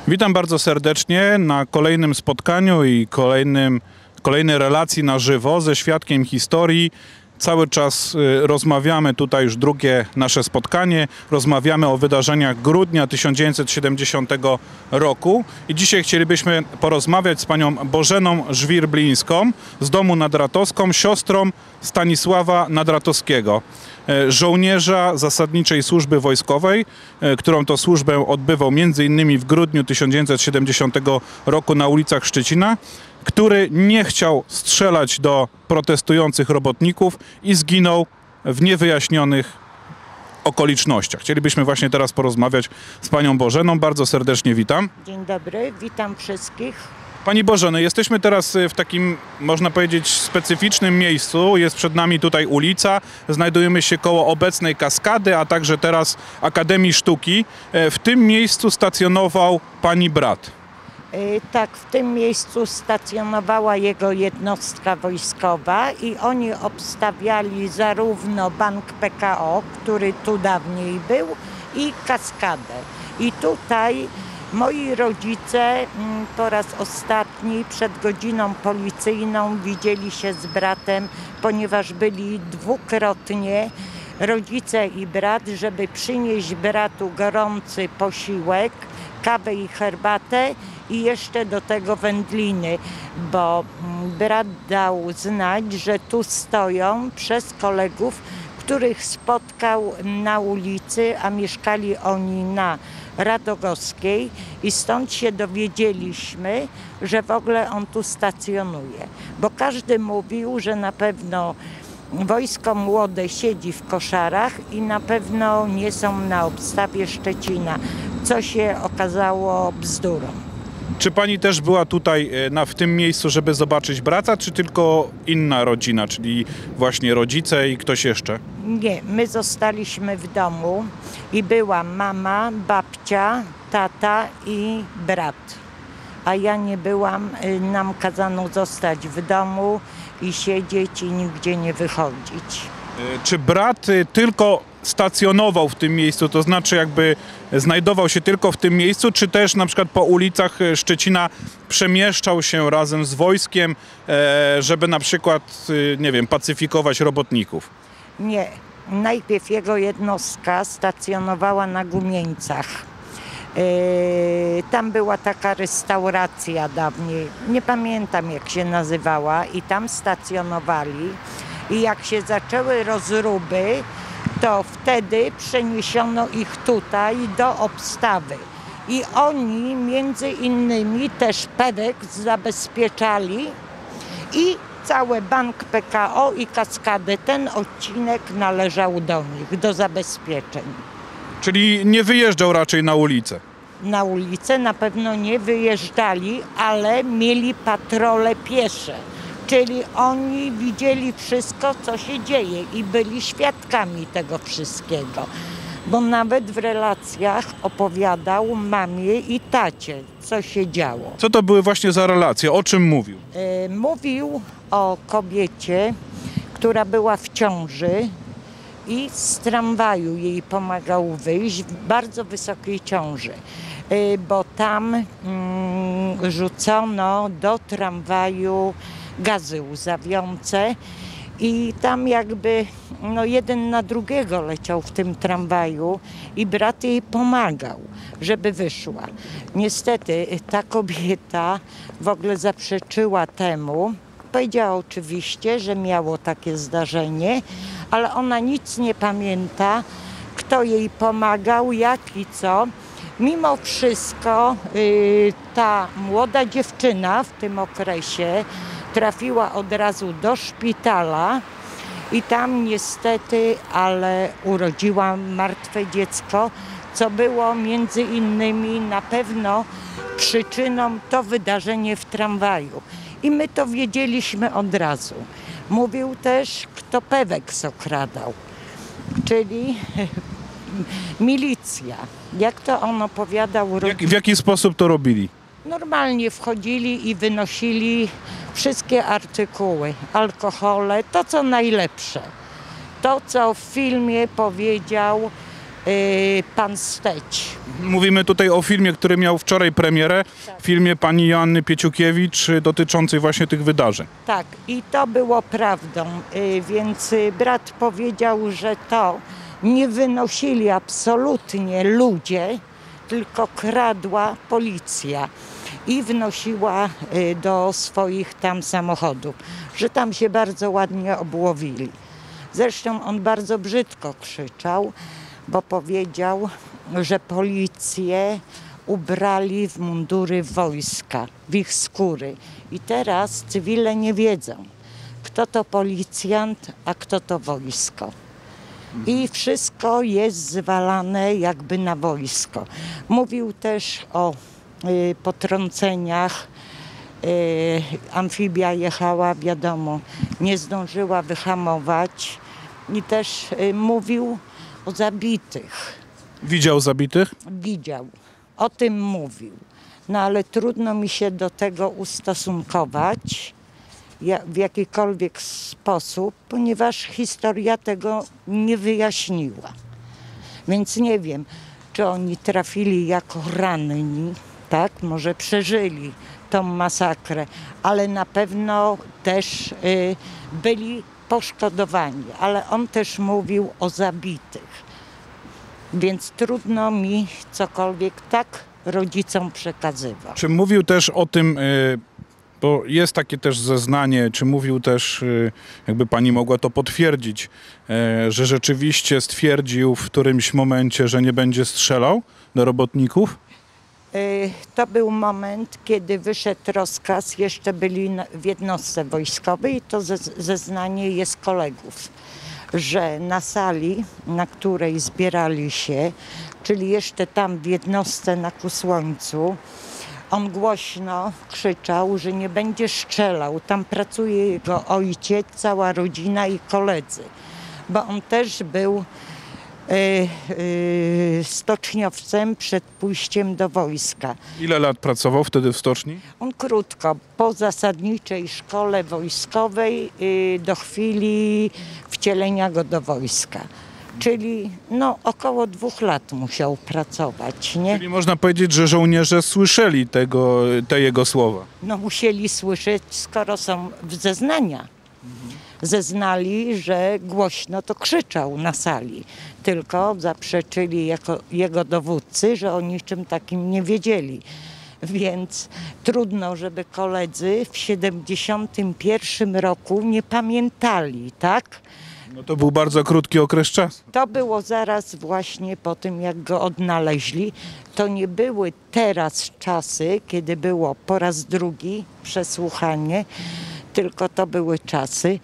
Witam bardzo serdecznie na kolejnym spotkaniu i kolejnej relacji na żywo ze świadkiem historii. Cały czas rozmawiamy, tutaj już drugie nasze spotkanie, rozmawiamy o wydarzeniach grudnia 1970 roku i dzisiaj chcielibyśmy porozmawiać z panią Bożeną Żwir-Blińską z domu Nadratowską, siostrą Stanisława Nadratowskiego, żołnierza zasadniczej służby wojskowej, którą to służbę odbywał m.in. w grudniu 1970 roku na ulicach Szczecina, który nie chciał strzelać do protestujących robotników i zginął w niewyjaśnionych okolicznościach. Chcielibyśmy właśnie teraz porozmawiać z panią Bożeną. Bardzo serdecznie witam. Dzień dobry, witam wszystkich. Pani Bożeno, jesteśmy teraz w takim, można powiedzieć, specyficznym miejscu. Jest przed nami tutaj ulica, znajdujemy się koło obecnej kaskady, a także teraz Akademii Sztuki. W tym miejscu stacjonował pani brat. Tak, w tym miejscu stacjonowała jego jednostka wojskowa i oni obstawiali zarówno Bank PKO, który tu dawniej był, i kaskadę. I tutaj moi rodzice po raz ostatni przed godziną policyjną widzieli się z bratem, ponieważ byli dwukrotnie rodzice i brat, żeby przynieść bratu gorący posiłek, kawę i herbatę i jeszcze do tego wędliny, bo brat dał znać, że tu stoją przez kolegów, których spotkał na ulicy, a mieszkali oni na Radogowskiej i stąd się dowiedzieliśmy, że w ogóle on tu stacjonuje, bo każdy mówił, że na pewno wojsko młode siedzi w Koszarach i na pewno nie są na obstawie Szczecina, co się okazało bzdurą. Czy pani też była tutaj w tym miejscu, żeby zobaczyć brata, czy tylko inna rodzina, czyli właśnie rodzice i ktoś jeszcze? Nie, my zostaliśmy w domu i była mama, babcia, tata i brat. A ja nie byłam, nam kazano zostać w domu i siedzieć i nigdzie nie wychodzić. Czy brat tylko stacjonował w tym miejscu, to znaczy jakby znajdował się tylko w tym miejscu, czy też na przykład po ulicach Szczecina przemieszczał się razem z wojskiem, żeby na przykład, nie wiem, pacyfikować robotników? Nie, najpierw jego jednostka stacjonowała na Gumieńcach. Tam była taka restauracja dawniej, nie pamiętam jak się nazywała, i tam stacjonowali. I jak się zaczęły rozruby, to wtedy przeniesiono ich tutaj do obstawy. I oni między innymi też Pewek zabezpieczali i cały Bank PKO i kaskadę. Ten odcinek należał do nich, do zabezpieczeń. Czyli nie wyjeżdżał raczej na ulicę? Na ulicę na pewno nie wyjeżdżali, ale mieli patrole piesze. Czyli oni widzieli wszystko, co się dzieje i byli świadkami tego wszystkiego. Bo nawet w relacjach opowiadał mamie i tacie, co się działo. Co to były właśnie za relacje? O czym mówił? Mówił o kobiecie, która była w ciąży i z tramwaju jej pomagał wyjść w bardzo wysokiej ciąży. Bo tam rzucono do tramwaju gazy łzawiące i tam jakby jeden na drugiego leciał w tym tramwaju i brat jej pomagał, żeby wyszła. Niestety ta kobieta w ogóle zaprzeczyła temu. Powiedziała oczywiście, że miało takie zdarzenie, ale ona nic nie pamięta, kto jej pomagał, jak i co. Mimo wszystko ta młoda dziewczyna w tym okresie trafiła od razu do szpitala i tam niestety, ale urodziła martwe dziecko, co było między innymi na pewno przyczyną to wydarzenie w tramwaju. I my to wiedzieliśmy od razu. Mówił też, kto Pewek okradał, czyli milicja. Jak to on opowiadał? W jaki sposób to robili? Normalnie wchodzili i wynosili wszystkie artykuły, alkohole, to co najlepsze. To co w filmie powiedział Pan Steć. Mówimy tutaj o filmie, który miał wczoraj premierę, filmie pani Joanny Pieciukiewicz dotyczącej właśnie tych wydarzeń. Tak, i to było prawdą, więc brat powiedział, że to nie wynosili absolutnie ludzie, tylko kradła policja i wnosiła do swoich tam samochodów, że tam się bardzo ładnie obłowili. Zresztą on bardzo brzydko krzyczał, bo powiedział, że policję ubrali w mundury wojska, w ich skóry. I teraz cywile nie wiedzą, kto to policjant, a kto to wojsko. I wszystko jest zwalane jakby na wojsko. Mówił też o potrąceniach. Amfibia jechała, wiadomo, nie zdążyła wyhamować. I też mówił o zabitych. Widział zabitych? Widział, o tym mówił. No ale trudno mi się do tego ustosunkować w jakikolwiek sposób, ponieważ historia tego nie wyjaśniła. Więc nie wiem, czy oni trafili jako ranni, tak? Może przeżyli tą masakrę, ale na pewno też byli poszkodowani. Ale on też mówił o zabitych. Więc trudno mi cokolwiek tak rodzicom przekazywać. Czy mówił też o tym, bo jest takie też zeznanie, czy mówił też, jakby pani mogła to potwierdzić, że rzeczywiście stwierdził w którymś momencie, że nie będzie strzelał do robotników? To był moment, kiedy wyszedł rozkaz, jeszcze byli w jednostce wojskowej i to zeznanie jest kolegów, że na sali, na której zbierali się, czyli jeszcze tam w jednostce na Kusłońcu, on głośno krzyczał, że nie będzie strzelał. Tam pracuje jego ojciec, cała rodzina i koledzy, bo on też był stoczniowcem przed pójściem do wojska. Ile lat pracował wtedy w stoczni? On krótko, po zasadniczej szkole wojskowej do chwili wcielenia go do wojska. Czyli no, około 2 lat musiał pracować, nie? Czyli można powiedzieć, że żołnierze słyszeli te jego słowa. No musieli słyszeć, skoro są w zeznania. Zeznali, że głośno to krzyczał na sali. Tylko zaprzeczyli jego dowódcy, że o niczym takim nie wiedzieli. Więc trudno, żeby koledzy w 71 roku nie pamiętali, tak? No to był bardzo krótki okres czasu. To było zaraz właśnie po tym, jak go odnaleźli. To nie były teraz czasy, kiedy było po raz drugi przesłuchanie, tylko to były czasy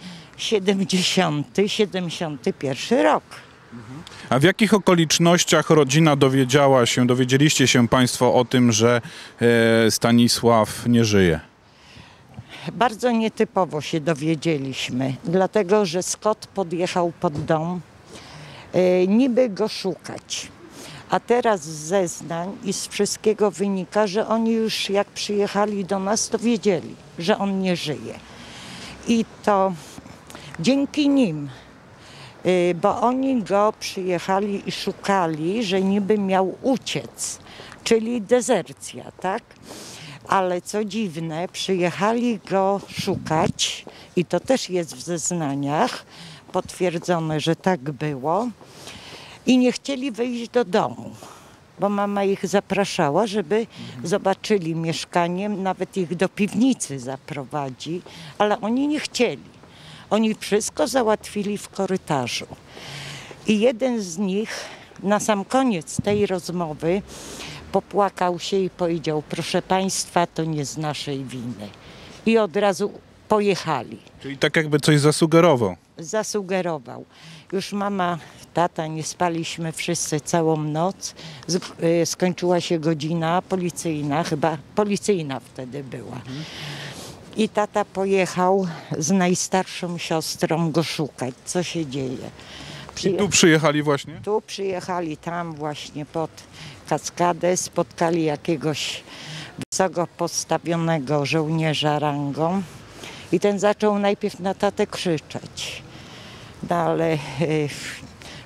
71 rok. A w jakich okolicznościach rodzina dowiedzieliście się państwo o tym, że Stanisław nie żyje? Bardzo nietypowo się dowiedzieliśmy, dlatego że Scott podjechał pod dom, niby go szukać. A teraz z zeznań i z wszystkiego wynika, że oni już jak przyjechali do nas, to wiedzieli, że on nie żyje. I to dzięki nim, bo oni go przyjechali i szukali, że niby miał uciec, czyli dezercja, tak? Ale co dziwne, przyjechali go szukać i to też jest w zeznaniach potwierdzone, że tak było i nie chcieli wyjść do domu, bo mama ich zapraszała, żeby zobaczyli mieszkanie, nawet ich do piwnicy zaprowadzi, ale oni nie chcieli. Oni wszystko załatwili w korytarzu. I jeden z nich na sam koniec tej rozmowy popłakał się i powiedział: proszę państwa, to nie z naszej winy. I od razu pojechali. Czyli tak jakby coś zasugerował. Zasugerował. Już mama, tata, nie spaliśmy wszyscy całą noc. Skończyła się godzina policyjna, chyba policyjna wtedy była. I tata pojechał z najstarszą siostrą go szukać, co się dzieje. I tu przyjechali właśnie? Tu przyjechali, tam właśnie pod kaskadę, spotkali jakiegoś wysoko postawionego żołnierza rangą i ten zaczął najpierw na tatę krzyczeć. No ale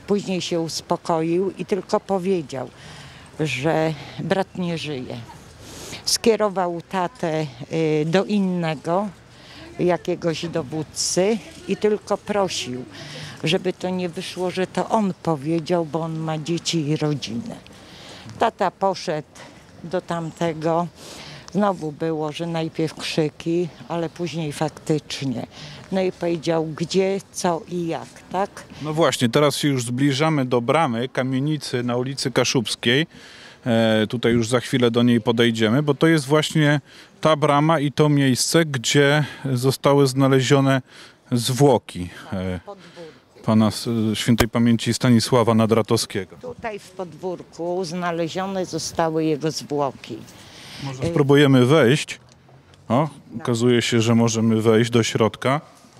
Później się uspokoił i tylko powiedział, że brat nie żyje. Skierował tatę do innego, jakiegoś dowódcy i tylko prosił, żeby to nie wyszło, że to on powiedział, bo on ma dzieci i rodzinę. Tata poszedł do tamtego. Znowu było, że najpierw krzyki, ale później faktycznie. No i powiedział gdzie, co i jak, tak? No właśnie, teraz się już zbliżamy do bramy kamienicy na ulicy Kaszubskiej. Tutaj już za chwilę do niej podejdziemy, bo to jest właśnie ta brama i to miejsce, gdzie zostały znalezione zwłoki pana świętej pamięci Stanisława Nadratowskiego. Tutaj w podwórku znalezione zostały jego zwłoki. Może spróbujemy wejść. O, okazuje się, że możemy wejść do środka.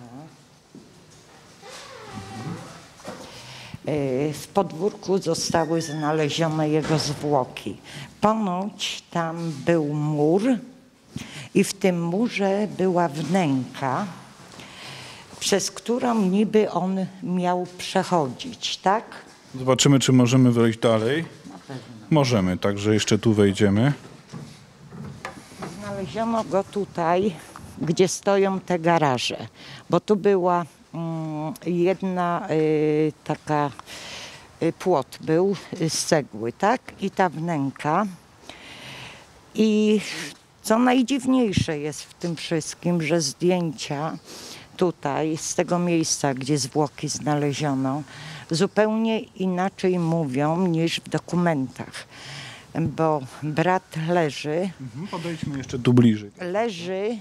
W podwórku zostały znalezione jego zwłoki. Ponoć tam był mur i w tym murze była wnęka, przez którą niby on miał przechodzić, tak? Zobaczymy, czy możemy wejść dalej. Na pewno. Możemy, także jeszcze tu wejdziemy. Znaleziono go tutaj, gdzie stoją te garaże, bo tu była jedna taka płot był z cegły, tak? I ta wnęka. I co najdziwniejsze jest w tym wszystkim, że zdjęcia tutaj z tego miejsca, gdzie zwłoki znaleziono, zupełnie inaczej mówią niż w dokumentach. Bo brat leży. Podejdźmy jeszcze tu bliżej. Leży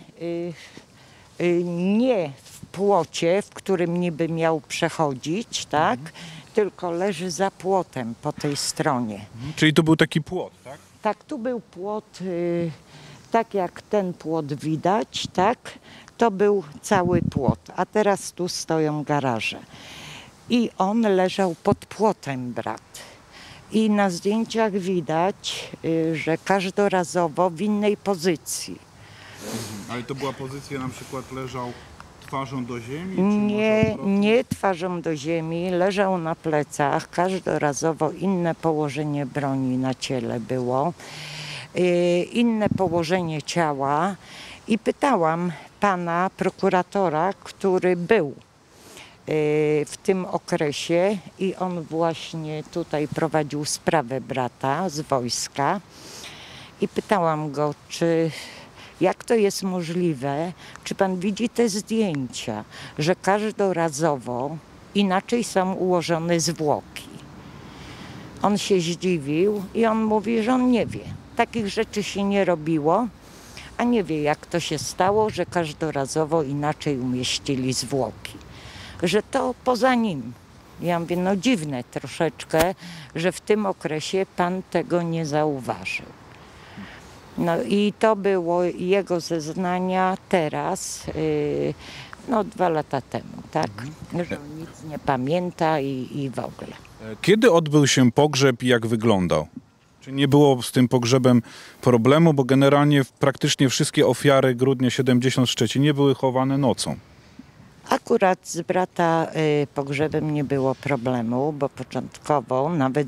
nie w płocie, w którym niby miał przechodzić, tak? Tylko leży za płotem po tej stronie. Czyli to był taki płot, tak? Tak, tu był płot, tak jak ten płot widać, tak? To był cały płot, a teraz tu stoją garaże. I on leżał pod płotem, brat. I na zdjęciach widać, że każdorazowo w innej pozycji. Ale to była pozycja, na przykład leżał twarzą do ziemi? Nie twarzą do ziemi, leżał na plecach, każdorazowo inne położenie broni na ciele było, inne położenie ciała i pytałam pana prokuratora, który był w tym okresie i on właśnie tutaj prowadził sprawę brata z wojska i pytałam go, jak to jest możliwe, czy pan widzi te zdjęcia, że każdorazowo inaczej są ułożone zwłoki. On się zdziwił i on mówi, że on nie wie. Takich rzeczy się nie robiło, a nie wie jak to się stało, że każdorazowo inaczej umieścili zwłoki. Że to poza nim. Ja mówię, no dziwne troszeczkę, że w tym okresie pan tego nie zauważył. No i to było jego zeznania teraz, 2 lata temu, tak? Że on nic nie pamięta i w ogóle. Kiedy odbył się pogrzeb i jak wyglądał? Czy nie było z tym pogrzebem problemu, bo generalnie praktycznie wszystkie ofiary Grudnia 70 w Szczecinie były chowane nocą? Akurat z brata pogrzebem nie było problemu, bo początkowo nawet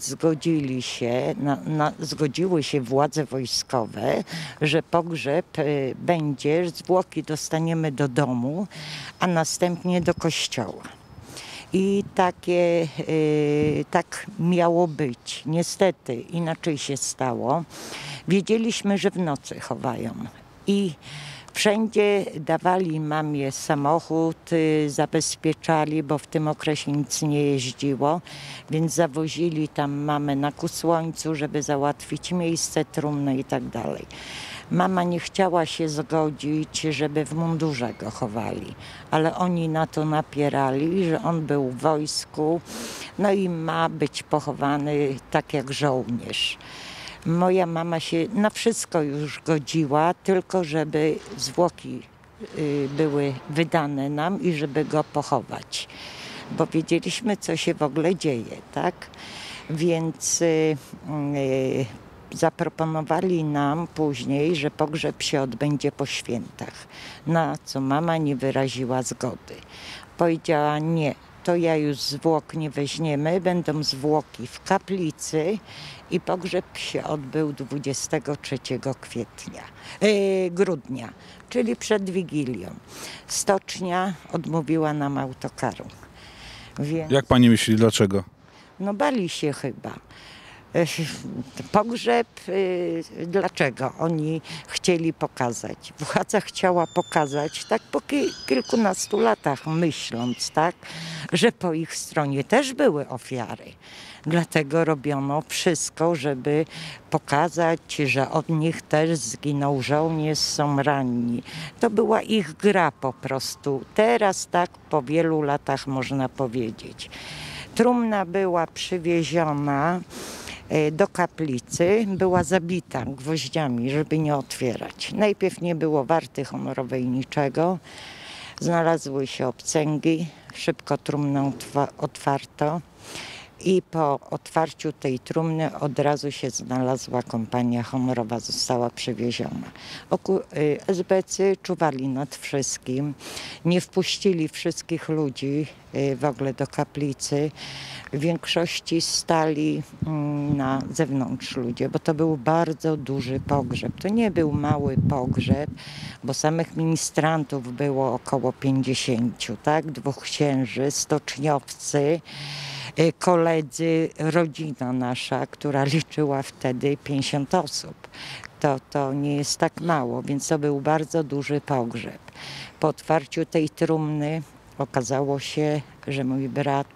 zgodziły się władze wojskowe, że pogrzeb będzie, zwłoki dostaniemy do domu, a następnie do kościoła. I tak miało być. Niestety inaczej się stało. Wiedzieliśmy, że w nocy chowają i wszędzie dawali mamie samochód, zabezpieczali, bo w tym okresie nic nie jeździło, więc zawozili tam mamę na Kusłońcu, żeby załatwić miejsce, trumnę i tak dalej. Mama nie chciała się zgodzić, żeby w mundurze go chowali, ale oni na to napierali, że on był w wojsku, no i ma być pochowany tak jak żołnierz. Moja mama się na wszystko już godziła, tylko żeby zwłoki były wydane nam i żeby go pochować. Bo wiedzieliśmy, co się w ogóle dzieje, tak? Więc zaproponowali nam później, że pogrzeb się odbędzie po świętach, na co mama nie wyraziła zgody. Powiedziała nie, to ja już zwłok nie weźmiemy, będą zwłoki w kaplicy i pogrzeb się odbył 23 grudnia, czyli przed Wigilią. Stocznia odmówiła nam autokaru. Więc, Jak pani myśli, dlaczego? no bali się chyba. Pogrzeb, dlaczego oni chcieli pokazać? Władza chciała pokazać, tak po kilkunastu latach myśląc, tak, że po ich stronie też były ofiary. Dlatego robiono wszystko, żeby pokazać, że od nich też zginął żołnierz, są ranni. To była ich gra po prostu. Teraz tak po wielu latach można powiedzieć. Trumna była przywieziona do kaplicy, była zabita gwoździami, żeby nie otwierać. Najpierw nie było warty honorowej niczego. Znalazły się obcęgi, szybko trumnę otwarto i po otwarciu tej trumny od razu się znalazła kompania honorowa, została przywieziona. SB-cy czuwali nad wszystkim, nie wpuścili wszystkich ludzi w ogóle do kaplicy. W większości stali na zewnątrz ludzie, bo to był bardzo duży pogrzeb. To nie był mały pogrzeb, bo samych ministrantów było około 50, tak? 2 księży, stoczniowcy, koledzy, rodzina nasza, która liczyła wtedy 50 osób. To nie jest tak mało, więc to był bardzo duży pogrzeb. Po otwarciu tej trumny okazało się, że mój brat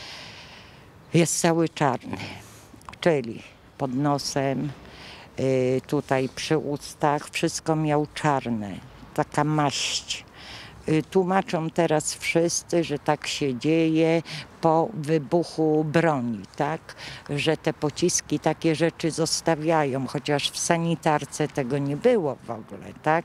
jest cały czarny, czyli pod nosem, tutaj przy ustach, wszystko miał czarne, taka maść. Tłumaczą teraz wszyscy, że tak się dzieje po wybuchu broni, tak? Że te pociski takie rzeczy zostawiają, chociaż w sanitarce tego nie było w ogóle, tak?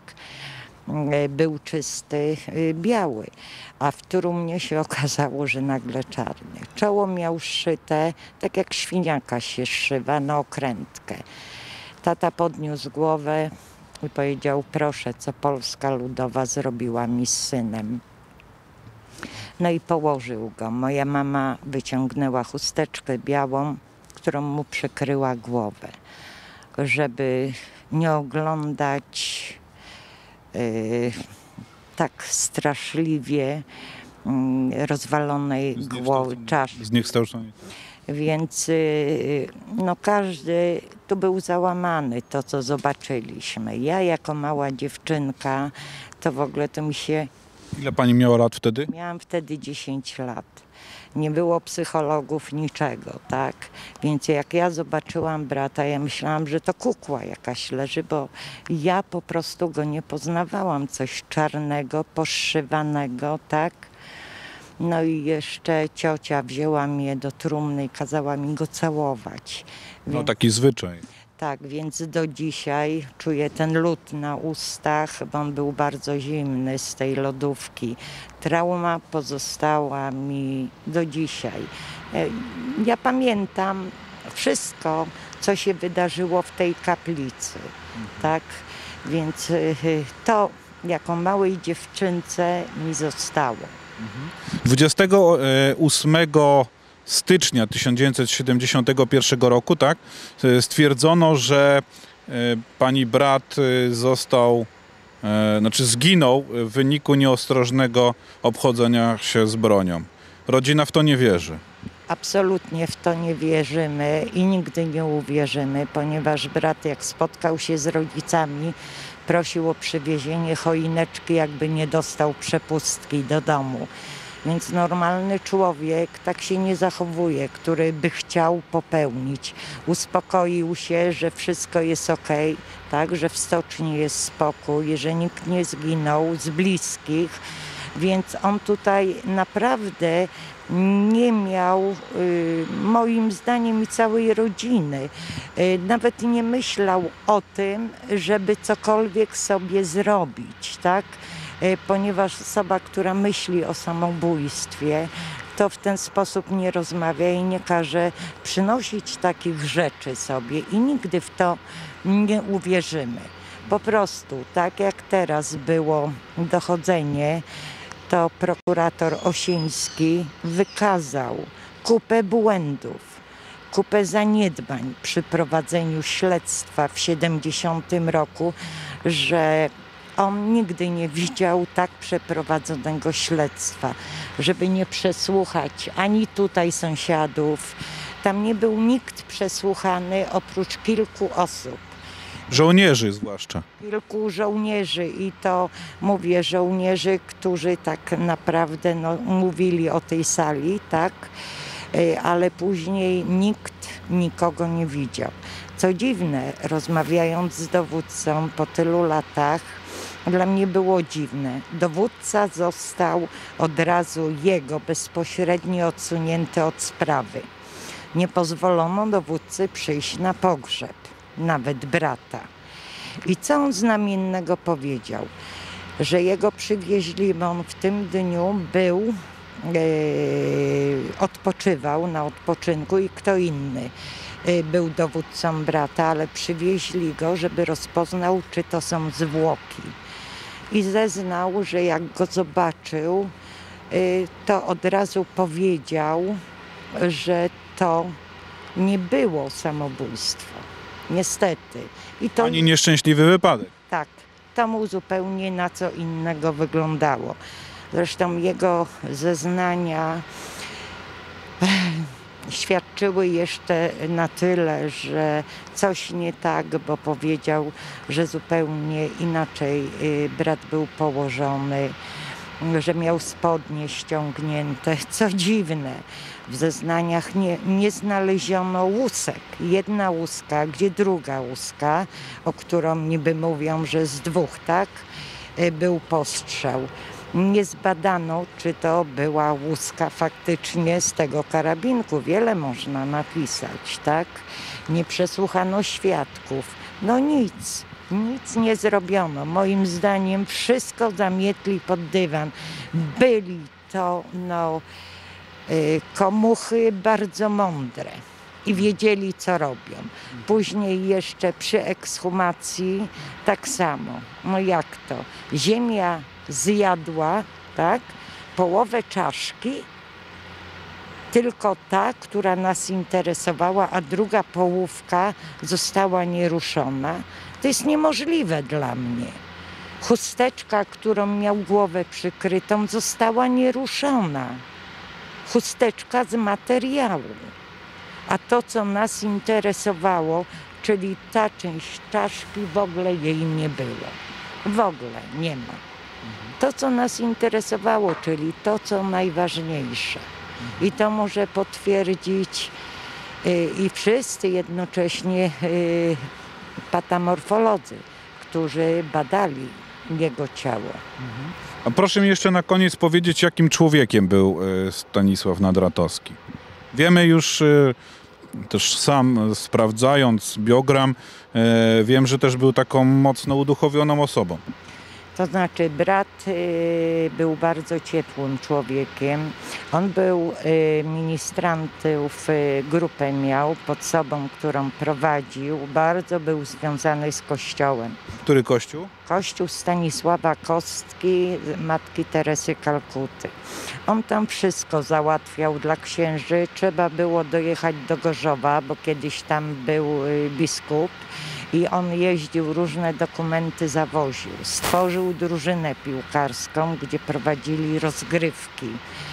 Był czysty, biały, a w trumnie się okazało, że nagle czarny. Czoło miał szyte, tak jak świniaka się szywa, na okrętkę. Tata podniósł głowę i powiedział: proszę, co Polska Ludowa zrobiła mi z synem. No i położył go. Moja mama wyciągnęła chusteczkę białą, którą mu przykryła głowę, żeby nie oglądać tak straszliwie rozwalonej głowy, czaszy. Zniekształcony. Więc no każdy tu był załamany, to co zobaczyliśmy. Ja jako mała dziewczynka, to w ogóle to mi się... Ile pani miała lat wtedy? Miałam wtedy 10 lat. Nie było psychologów, niczego, tak? Więc jak ja zobaczyłam brata, ja myślałam, że to kukła jakaś leży, bo ja po prostu go nie poznawałam. Coś czarnego, poszywanego, tak? No i jeszcze ciocia wzięła mnie do trumny i kazała mi go całować. No taki zwyczaj. Tak, więc do dzisiaj czuję ten lód na ustach, bo on był bardzo zimny z tej lodówki. Trauma pozostała mi do dzisiaj. Ja pamiętam wszystko, co się wydarzyło w tej kaplicy, tak? Więc to jako małej dziewczynce mi zostało. 28 stycznia 1971 roku, tak, stwierdzono, że pani brat zginął w wyniku nieostrożnego obchodzenia się z bronią. Rodzina w to nie wierzy. Absolutnie w to nie wierzymy i nigdy nie uwierzymy, ponieważ brat, jak spotkał się z rodzicami, prosił o przywiezienie choineczki, jakby nie dostał przepustki do domu. Więc normalny człowiek tak się nie zachowuje, który by chciał popełnić. Uspokoił się, że wszystko jest okej, tak, że w stoczni jest spokój, że nikt nie zginął z bliskich. Więc on tutaj naprawdę nie miał, moim zdaniem, i całej rodziny. Nawet nie myślał o tym, żeby cokolwiek sobie zrobić, tak? Ponieważ osoba, która myśli o samobójstwie, to w ten sposób nie rozmawia i nie każe przynosić takich rzeczy sobie i nigdy w to nie uwierzymy. Po prostu, tak jak teraz było dochodzenie, to prokurator Osiński wykazał kupę błędów, kupę zaniedbań przy prowadzeniu śledztwa w 70 roku, że on nigdy nie widział tak przeprowadzonego śledztwa, żeby nie przesłuchać ani tutaj sąsiadów. Tam nie był nikt przesłuchany oprócz kilku osób. Żołnierzy zwłaszcza. Kilku żołnierzy i to mówię żołnierzy, którzy tak naprawdę mówili o tej sali, tak, ale później nikt nikogo nie widział. Co dziwne, rozmawiając z dowódcą po tylu latach, dla mnie było dziwne. Dowódca został od razu jego bezpośrednio odsunięty od sprawy. Nie pozwolono dowódcy przyjść na pogrzeb, nawet brata. I co on znamiennego powiedział? Że jego przywieźli, bo on w tym dniu był, odpoczywał na odpoczynku i kto inny był dowódcą brata, ale przywieźli go, żeby rozpoznał, czy to są zwłoki. I zeznał, że jak go zobaczył, to od razu powiedział, że to nie było samobójstwo. Niestety. I to, Ani nieszczęśliwy wypadek. tak, to mu zupełnie na co innego wyglądało. Zresztą jego zeznania świadczyły jeszcze na tyle, że coś nie tak, bo powiedział, że zupełnie inaczej brat był położony, że miał spodnie ściągnięte. Co dziwne, w zeznaniach nie znaleziono łusek. Jedna łuska, gdzie druga łuska, o którą niby mówią, że z dwóch, tak, był postrzał. Nie zbadano, czy to była łuska faktycznie z tego karabinku. Wiele można napisać, tak? Nie przesłuchano świadków. No nic nie zrobiono. Moim zdaniem wszystko zamietli pod dywan. Byli to komuchy bardzo mądre i wiedzieli, co robią. Później jeszcze przy ekshumacji tak samo. No jak to? Ziemia zjadła, tak, połowę czaszki, tylko ta, która nas interesowała, a druga połówka została nieruszona. To jest niemożliwe dla mnie. Chusteczka, którą miał głowę przykrytą, została nieruszona. Chusteczka z materiału. A to, co nas interesowało, czyli ta część czaszki, w ogóle jej nie było. W ogóle nie ma. To, co nas interesowało, czyli to, co najważniejsze. I to może potwierdzić i wszyscy jednocześnie patamorfolodzy, którzy badali jego ciało. A proszę mi jeszcze na koniec powiedzieć, jakim człowiekiem był Stanisław Nadratowski. Wiemy już, też sam sprawdzając biogram, wiem, że też był taką mocno uduchowioną osobą. To znaczy brat był bardzo ciepłym człowiekiem. On był ministrantów, grupę miał pod sobą, którą prowadził. Bardzo był związany z Kościołem. Który kościół? Kościół Stanisława Kostki, matki Teresy Kalkuty. On tam wszystko załatwiał dla księży. Trzeba było dojechać do Gorzowa, bo kiedyś tam był biskup. I on jeździł, różne dokumenty zawoził. Stworzył drużynę piłkarską, gdzie prowadzili rozgrywki.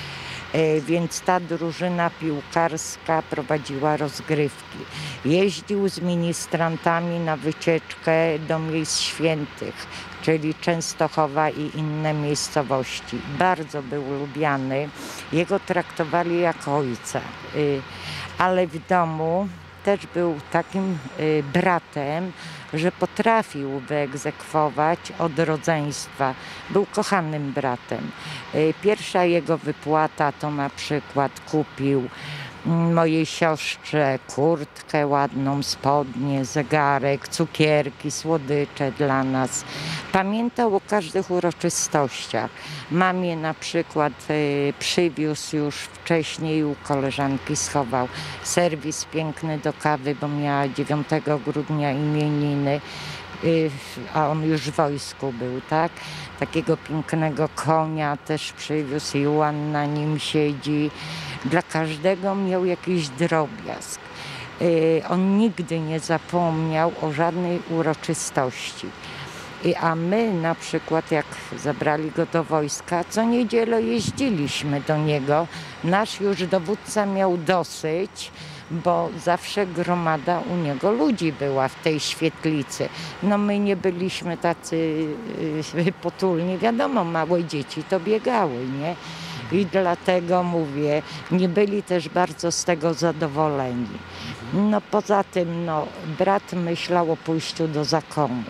Więc ta drużyna piłkarska prowadziła rozgrywki. Jeździł z ministrantami na wycieczkę do miejsc świętych, czyli Częstochowa i inne miejscowości. Bardzo był lubiany. Jego traktowali jak ojca. Ale w domu też był takim bratem, że potrafił wyegzekwować od rodzeństwa. Był kochanym bratem. Pierwsza jego wypłata to na przykład kupił mojej siostrze kurtkę ładną, spodnie, zegarek, cukierki, słodycze dla nas. Pamiętał o każdych uroczystościach. Mamie na przykład przywiózł już wcześniej, u koleżanki schował serwis piękny do kawy, bo miała 9 grudnia imieniny. a on już w wojsku był, tak? Takiego pięknego konia też przywiózł i Juan na nim siedzi. Dla każdego miał jakiś drobiazg. On nigdy nie zapomniał o żadnej uroczystości. A my na przykład, jak zabrali go do wojska, co niedzielę jeździliśmy do niego. Nasz już dowódca miał dosyć, bo zawsze gromada u niego ludzi była w tej świetlicy. No my nie byliśmy tacy potulni, wiadomo, małe dzieci to biegały, nie? I dlatego mówię, nie byli też bardzo z tego zadowoleni. No poza tym, no, brat myślał o pójściu do zakonu.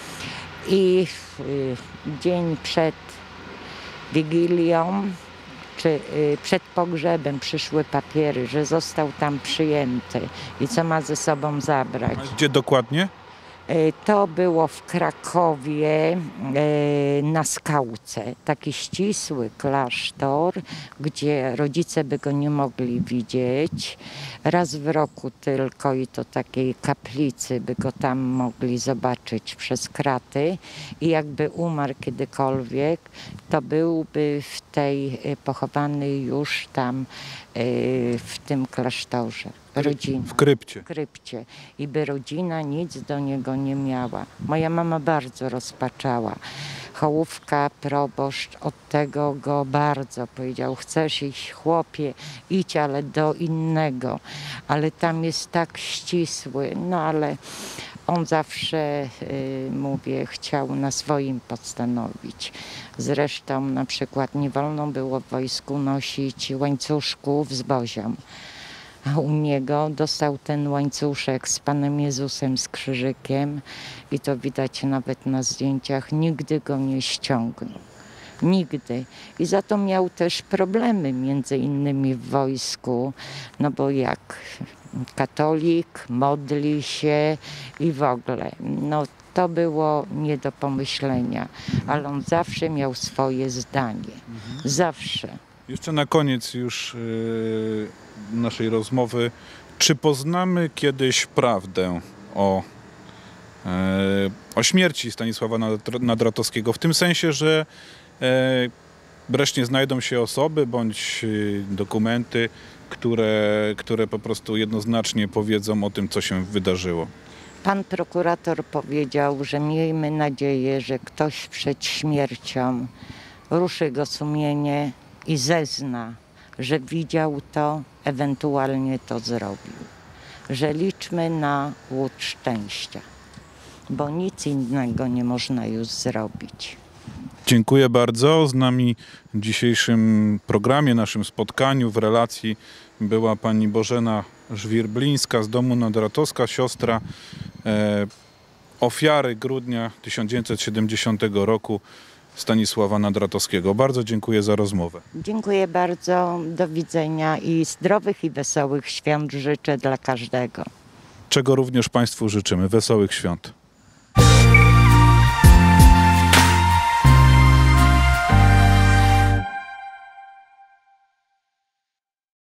I dzień przed Wigilią, czy przed pogrzebem przyszły papiery, że został tam przyjęty i co ma ze sobą zabrać. A gdzie dokładnie? To było w Krakowie na Skałce, taki ścisły klasztor, gdzie rodzice by go nie mogli widzieć. Raz w roku tylko i to takiej kaplicy by go tam mogli zobaczyć przez kraty i jakby umarł kiedykolwiek, to byłby w tej pochowany już tam w tym klasztorze. Rodzina. W krypcie. W krypcie. I by rodzina nic do niego nie miała. Moja mama bardzo rozpaczała. Hołówka, proboszcz od tego go bardzo powiedział: chcesz iść, chłopie, idź, ale do innego. Ale tam jest tak ścisły. No ale on zawsze, mówię, chciał na swoim postanowić. Zresztą na przykład nie wolno było w wojsku nosić łańcuszków z bozią. A u niego dostał ten łańcuszek z Panem Jezusem, z krzyżykiem i to widać nawet na zdjęciach. Nigdy go nie ściągnął. Nigdy. I za to miał też problemy między innymi w wojsku, no bo jak katolik, modli się i w ogóle. No to było nie do pomyślenia, ale on zawsze miał swoje zdanie. Zawsze. Jeszcze na koniec już naszej rozmowy. Czy poznamy kiedyś prawdę o śmierci Stanisława Nadratowskiego? W tym sensie, że wreszcie znajdą się osoby bądź dokumenty, które po prostu jednoznacznie powiedzą o tym, co się wydarzyło. Pan prokurator powiedział, że miejmy nadzieję, że ktoś przed śmiercią ruszy go sumienie i zezna, że widział to, ewentualnie to zrobił. Że liczmy na łód szczęścia, bo nic innego nie można już zrobić. Dziękuję bardzo. Z nami w dzisiejszym programie, naszym spotkaniu, w relacji była pani Bożena Żwirblińska z domu Nadratowska, siostra ofiary grudnia 1970 roku Stanisława Nadratowskiego. Bardzo dziękuję za rozmowę. Dziękuję bardzo, do widzenia i zdrowych i wesołych świąt życzę dla każdego. Czego również Państwu życzymy. Wesołych świąt.